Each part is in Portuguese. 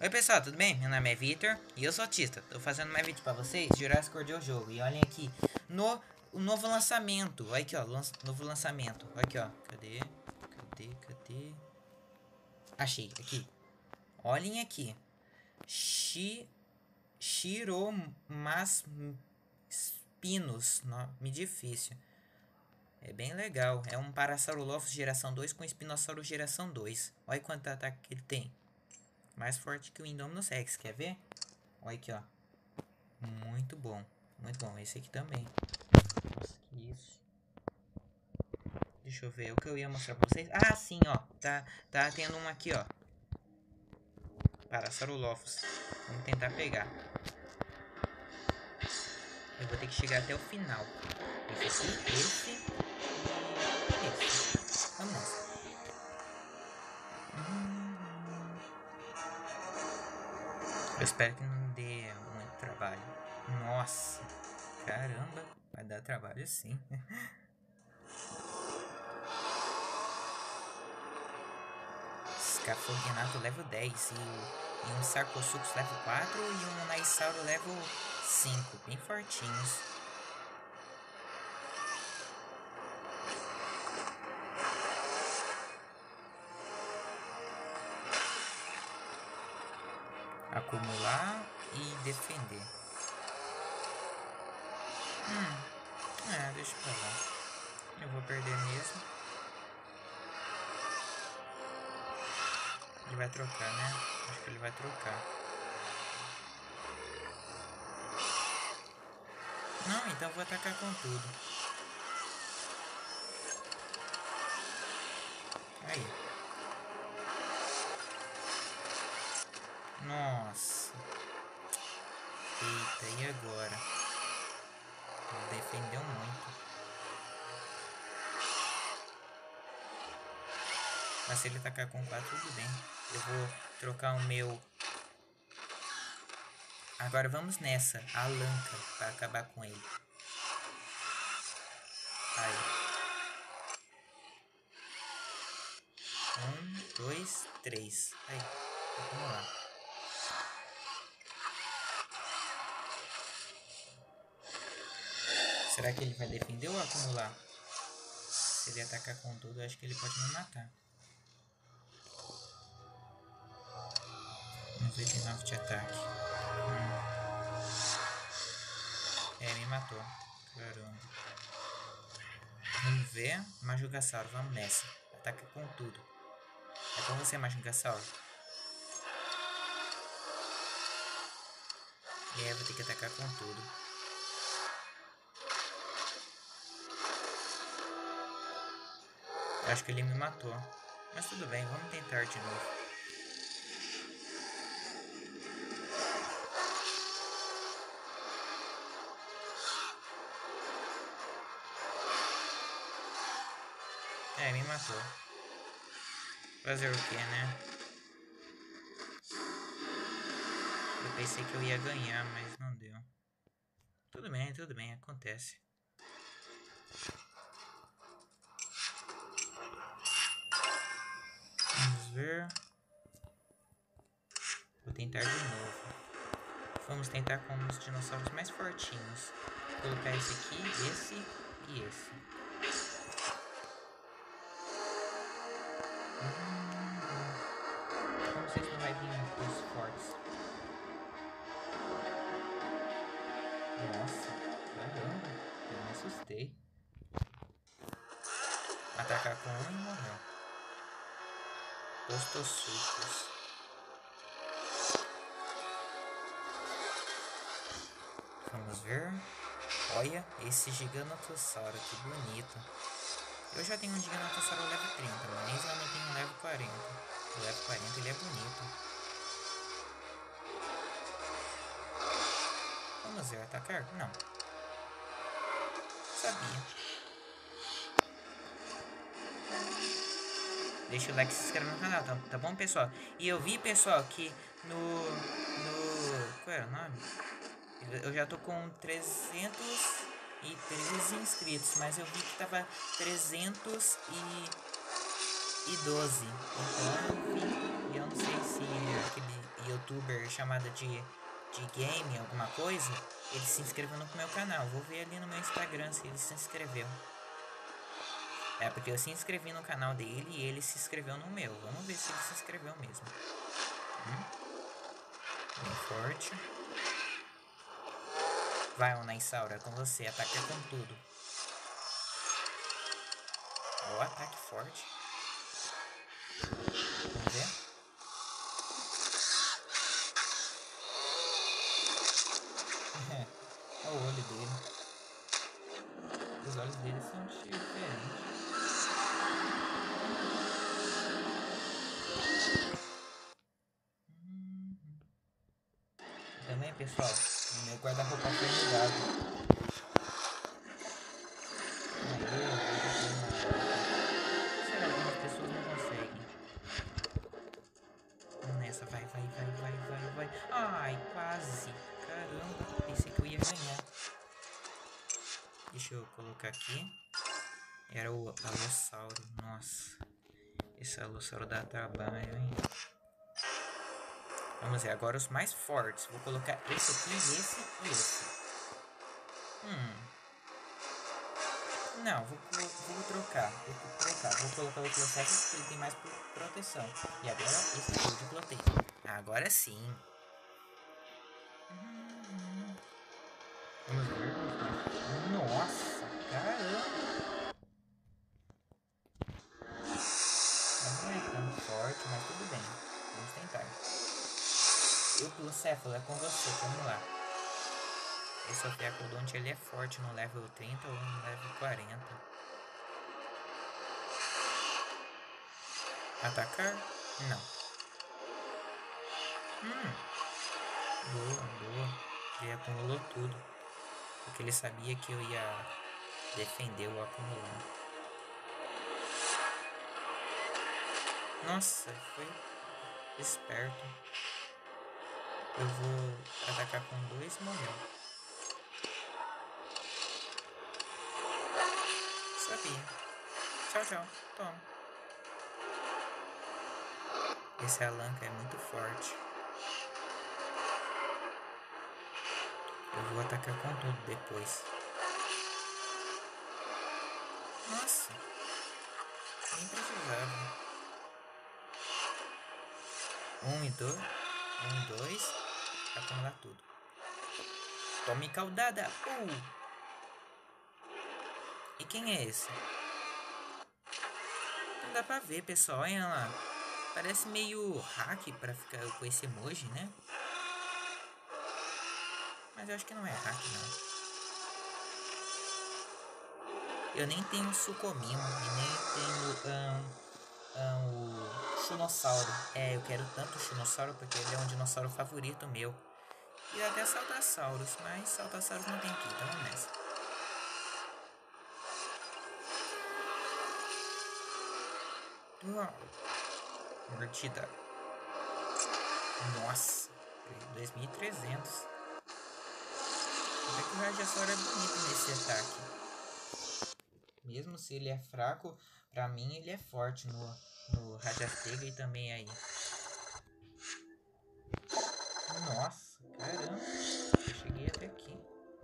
Oi pessoal, tudo bem? Meu nome é Victor e eu sou autista. Tô fazendo mais vídeo pra vocês, Jurassic World é o jogo. E olhem aqui, o novo lançamento. Olha aqui, ó, novo lançamento. Olha aqui, ó. Cadê? Achei, aqui. Olhem aqui. Shiromaspinos. Nome difícil. É bem legal. É um Parasaurolophus geração 2 com Espinossauro geração 2. Olha quanto ataque que ele tem. Mais forte que o Indominus Rex, quer ver? Olha aqui, ó. Muito bom. Muito bom. Esse aqui também. Nossa, que isso. Deixa eu ver. O que eu ia mostrar pra vocês. Ah, sim, ó. Tá tendo um aqui, ó. Parasaurolophus. Vamos tentar pegar. Eu vou ter que chegar até o final. Esse aqui, esse e esse. Vamos nessa. Eu espero que não dê muito trabalho. Nossa. Caramba. Vai dar trabalho sim. Scaphoguinato level 10 e um Sarcosuchus level 4 e um Naissauro level 5, bem fortinhos. Acumular e defender. Deixa pra lá. Eu vou perder mesmo. Ele vai trocar, né? Acho que ele vai trocar. Não, então eu vou atacar com tudo. Aí. Nossa. Eita, e agora? Ele defendeu muito. Mas se ele atacar com 4, tudo bem. Eu vou trocar o meu. Agora vamos nessa. A Lanca. Para acabar com ele. Aí. 1, 2, 3. Aí. Vamos lá. Será que ele vai defender ou acumular? Se ele atacar com tudo, eu acho que ele pode me matar. 99 de ataque. Me matou. Caramba. Vamos ver. Majungasauro, vamos nessa. Ataca com tudo. É com você, Majungasauro. Vou ter que atacar com tudo. Eu acho que ele me matou. Mas tudo bem, vamos tentar de novo. Me matou. Fazer o que, né? Eu pensei que eu ia ganhar, mas não deu. Tudo bem, acontece. Vamos ver. Vou tentar de novo. Vamos tentar com os dinossauros mais fortinhos. Vou colocar esse aqui, esse e esse. Não sei se não vai vir os fortes. Nossa, caramba, eu me assustei. Atacar com um e morreu. Ostosuchus. Vamos ver. Olha esse Giganotossauro, que bonito. Eu já tenho um Giganotossauro level 30, mas eu não tenho um level 40. O level 40 ele é bonito. Vamos ver, atacar? Não. Sabia. Deixa o like e se inscreve no canal, tá bom, pessoal? E eu vi, pessoal, que qual era o nome? Eu já tô com 313 inscritos, mas eu vi que tava 312. Então eu vi, eu não sei se aquele youtuber chamado de game, alguma coisa, ele se inscreveu no meu canal. Vou ver ali no meu Instagram se ele se inscreveu. É, porque eu se inscrevi no canal dele e ele se inscreveu no meu. Vamos ver se ele se inscreveu mesmo. Bem forte. Vai, Onaisaura, com você. Ataca com tudo. Ó, ataque forte. Vamos ver. Olha o olho dele. Os olhos dele são diferentes. Também, pessoal, o meu guarda-roupa foi mudado. Será que algumas pessoas não conseguem? Vamos nessa, vai. Ai, quase. Caramba, pensei que eu ia ganhar. Deixa eu colocar aqui. Era o Alossauro. Nossa, esse Alossauro dá trabalho, hein? Vamos ver, agora os mais fortes. Vou colocar esse aqui, esse e esse. Não, vou trocar. Vou colocar o Clossex porque ele tem mais proteção. E agora esse aqui de bloqueio. Agora sim. Vamos ver. Nossa, caramba. Não é tão forte, mas tudo bem. Vamos tentar. E o Plocéfalo é com você, vamos lá. Esse Ofiacodonte, ele é forte no level 30 ou no level 40. Atacar? Não. Boa. Ele acumulou tudo. Porque ele sabia que eu ia defender o acumulando. Nossa, foi esperto. Eu vou atacar com 2 e morreu. Sabia. Tchau. Toma. Esse Alanka é muito forte. Eu vou atacar com tudo depois. Nossa. Nem precisava. 1 e 2. Acumular tudo. Tome caudada. E quem é esse? Não dá pra ver, pessoal. Olha lá. Parece meio hack pra ficar com esse emoji, né? Mas eu acho que não é hack, não. Eu nem tenho Sucomimo e nem tenho o Chunossauro. Eu quero tanto o Chunossauro porque ele é um dinossauro favorito meu. E até Saltasaurus, mas Saltasaurus não tem aqui, então vamos nessa. Mordida. Nossa, 2.300. Até que o Rajasaur é bonito nesse ataque. Mesmo se ele é fraco, pra mim ele é forte no Rajastega e também aí. Nossa, caramba. Eu cheguei até aqui.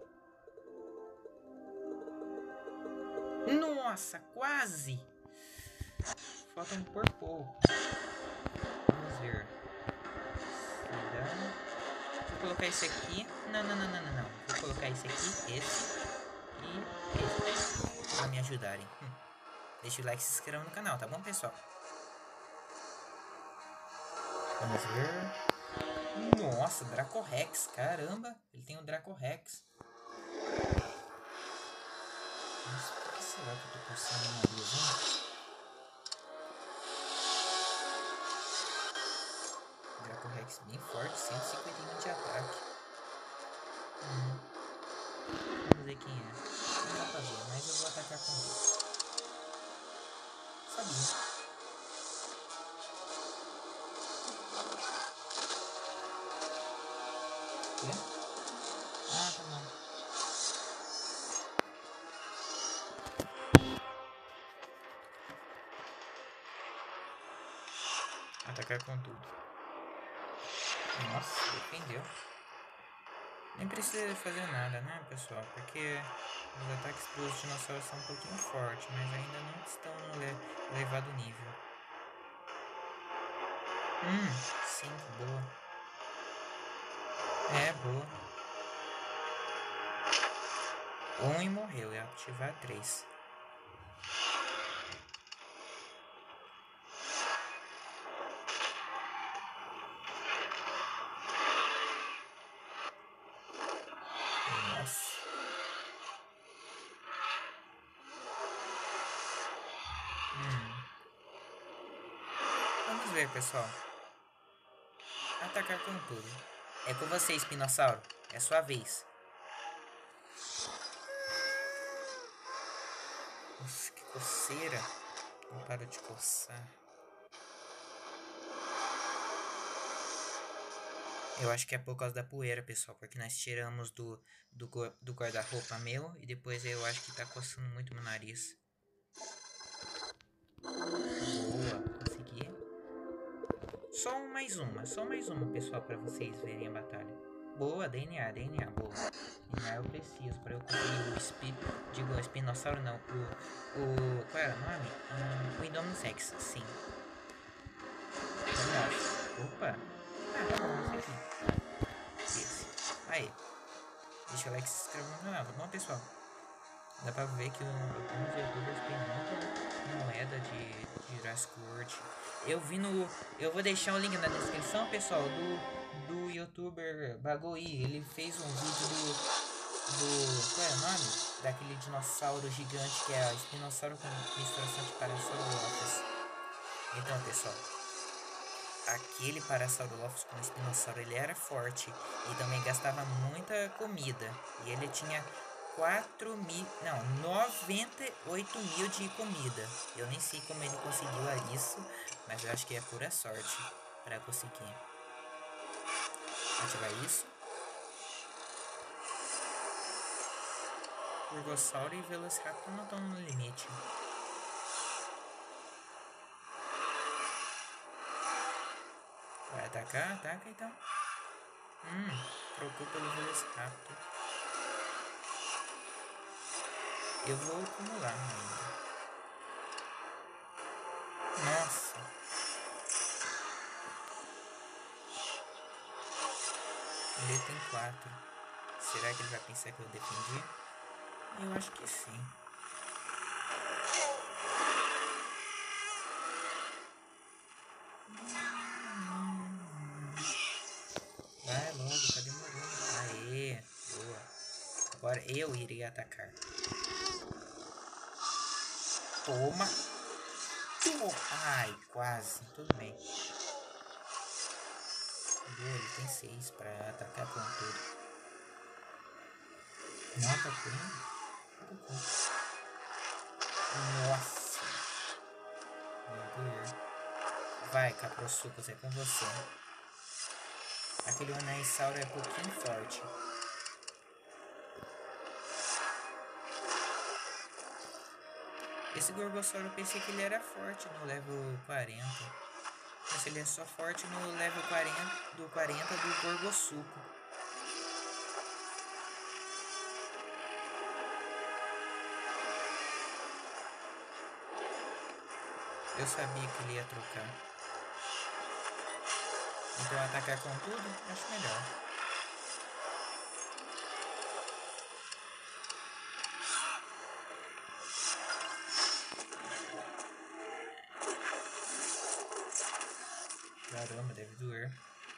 Nossa, quase. Falta por pouco. Vamos ver. Vou colocar esse aqui. Não. Vou colocar esse aqui, esse e esse. Pra me ajudarem. Deixa o like e se inscreva no canal, tá bom, pessoal? Vamos ver. Nossa, Dracorex. Caramba, ele tem o Dracorex. Nossa, por que será que eu tô passando uma vez, hein? Dracorex bem forte, 151 de ataque. Vamos ver quem é. Não dá pra ver, mas eu vou atacar com ele. Sabia. Quê? Ah, tá bom. Atacar com tudo. Nossa, defendeu. Nem precisa fazer nada, né, pessoal? Porque os ataques dos dinossauros são um pouquinho fortes, mas ainda não estão no elevado nível. Sim, boa. É, boa. Um e morreu, ia ativar 3. Nossa. Vamos ver, pessoal. Atacar com tudo. É com você, espinossauro. É sua vez. Nossa, que coceira. Não para de coçar. Eu acho que é por causa da poeira, pessoal. Porque nós tiramos do guarda-roupa meu. E depois eu acho que tá coçando muito meu nariz. Boa, consegui. Só mais uma, pessoal, pra vocês verem a batalha. Boa, DNA, boa. DNA eu preciso pra eu conseguir o espinossauro não, qual era o nome? O Indominus Rex, sim. Nossa, opa. Ah, tá bom, esse aqui. Esse. Aí. Deixa o like, se inscreva no canal, tá bom, pessoal? Dá pra ver que alguns youtubers têm muita moeda de Jurassic World. Eu vou deixar o link na descrição, pessoal, do youtuber Bagoi. Ele fez um vídeo qual é o nome? Daquele dinossauro gigante que é a espinossauro com misturação de Parasaurolophus. Então, pessoal, aquele Parasaurolophus com espinossauro, ele era forte e também gastava muita comida. E ele tinha 98 mil de comida. Eu nem sei como ele conseguiu isso, mas eu acho que é pura sorte para conseguir. Ativar isso. Urgossauro e Velociraptor não estão no limite. Vai atacar? Ataca então. Trocou pelo Velociraptor. Eu vou acumular ainda. Nossa. Ele tem 4. Será que ele vai pensar que eu defendi? Eu acho que sim. Vai logo, tá demorando. Aê, boa. Agora eu irei atacar. Toma. Ai, quase. Tudo bem. Boa, ele tem 6 pra atacar com tudo. Não atacou ainda? Nossa. Meu Deus. Vai, Caprosucos, é com você. Aquele Anaissauro é um pouquinho forte. Esse Gorgossauro eu pensei que ele era forte no level 40. Mas ele é só forte no level 40 do Gorgossuco. Eu sabia que ele ia trocar. Então atacar com tudo, acho melhor. Caramba, deve doer.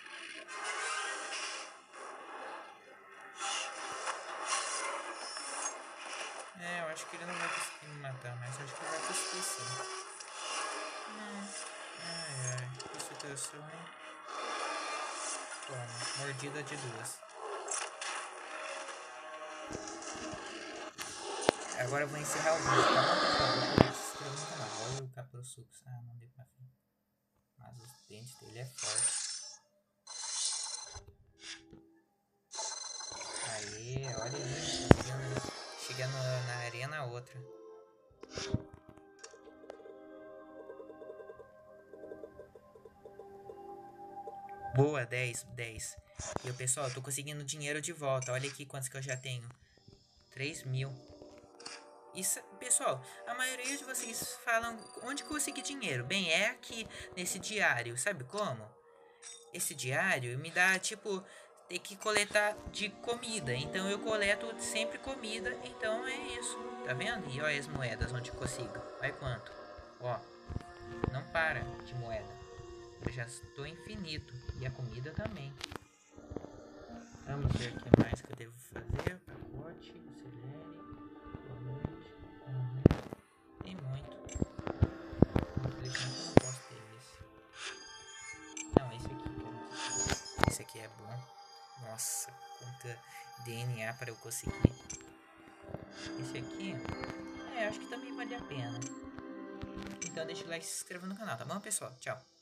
É, eu acho que ele não vai conseguir me matar, mas acho que ele vai conseguir sim. Ai, que situação, hein? Toma, mordida de 2. Agora eu vou encerrar o vídeo, tá bom, pessoal? Deixa eu se inscrever no canal. Olha o Caprosucos. Ah, não deu pra fim. Mas os dentes dele é forte. Aê, olha aí. Chegando na arena outra. Boa, 10, 10. E o pessoal, eu tô conseguindo dinheiro de volta. Olha aqui quantos que eu já tenho. 3.000. Isso, pessoal, a maioria de vocês falam onde conseguir dinheiro. Bem, é aqui nesse diário. Sabe como? Esse diário me dá, tipo, ter que coletar de comida. Então eu coleto sempre comida. Então é isso. Tá vendo? E olha as moedas onde eu consigo. Olha quanto. Ó, não para de moeda. Eu já estou infinito. E a comida também. Vamos ver o que mais que eu devo fazer. Pacote, acelere. Boa noite. Tem muito. Infelizmente eu não posso ter esse. Não, esse aqui que eu não quis. Esse aqui é bom. Nossa, quanta DNA para eu conseguir. Esse aqui, acho que também vale a pena. Então deixa o like e se inscreva no canal, tá bom, pessoal? Tchau.